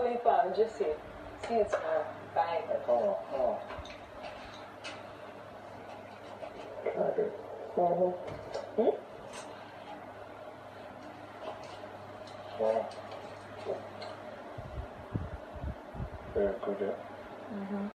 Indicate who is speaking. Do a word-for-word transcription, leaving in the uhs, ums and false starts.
Speaker 1: twenty-five, just see it. See it smile. Bang.
Speaker 2: Oh, oh. Tiger.
Speaker 1: Mm-hmm. Hmm?
Speaker 2: Wow. Very good, yeah.
Speaker 1: Mm-hmm.